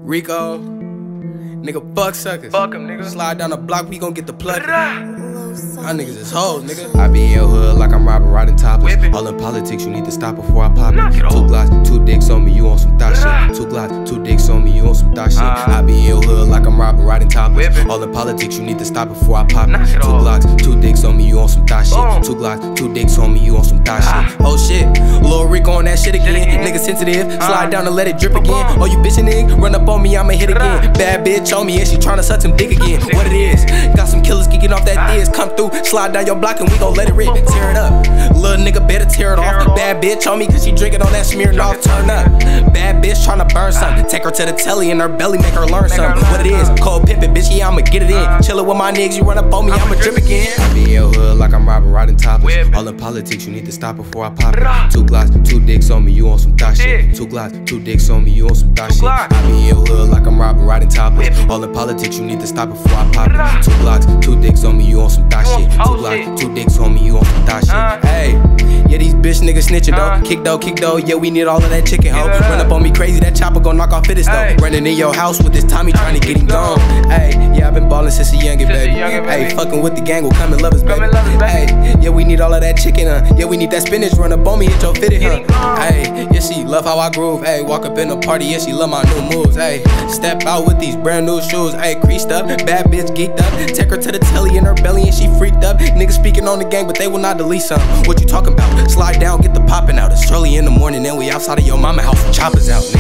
Rico, nigga, fuck suckers. Fuck 'em, nigga. Slide down the block, we gon' get the plug. My niggas is hoes, nigga. I be in your hood like I'm robbing, riding topless. Whippin'. All in politics, you need to stop before I pop Knock it. it 2 off. Glocks, 2 dicks on me, you on some thot shit. 2 Glocks, 2 dicks on me, you on some thot shit. I be in your hood like I'm robbing, riding topless. Whippin'. All in politics, you need to stop before I pop it. Knock it 2 off. Glocks, 2 dicks on me, you on some thot Boom. shit. 2 Glocks, 2 dicks on me, you on some thot shit. Oh shit, Lil Rico on that shit again. Nigga sensitive, slide down and let it drip again. Oh, you bitchin' nigga, run up on me, I'ma hit again. Bad bitch on me and she tryna suck some dick again. What it is, got some killers kicking off that diz. Come through, slide down your block and we gon' let it rip. Tear it up, little nigga better tear it off. Bad bitch on me cause she drinking on that Smirnoff. Turn up, bad bitch tryna burn something. Take her to the telly in her belly, make her learn something. What it is, cold pimpin', bitch, yeah, I'ma get it in. Chillin' with my niggas, you run up on me, I'ma drip again. I be in your hood like I'm robbing, riding topless. All in politics, you need to stop before I pop it. 2 Glocks, 2 dicks on me, you on some thot shit. 2 Glocks, 2 dicks on me, you on some thot shit. I be in your hood like I'm robbing, riding topless. All in politics, you need to stop before I pop it. 2 Glocks, 2 dicks on me, you on some thot shit. 2 Glocks, 2 dicks on me, you on some thot shit. Hey, yeah, these bitch niggas snitchin' though. Kick though, yeah, we need all of that chicken hoe. Run up on me crazy, that chopper gon' knock off fittest though. Running in your house with this Tommy trying to get him gone. Hey, yeah, I been ballin' since a youngin', baby. Hey, fucking with the gang will come and love us, baby. Hey, yeah, we need all of that chicken, yeah, we need that spinach. Run up on me, hit your fitted, Hey, yeah, she love how I groove. Hey, walk up in the party, yeah, she love my new moves. Hey, step out with these brand new shoes. Hey, creased up, bad bitch geeked up. Take her to the telly in her belly and she freaked up. Niggas speaking on the gang, but they will not delete something. What you talking about? Slide down, get the poppin' out. It's early in the morning and we outside of your mama house with choppers out.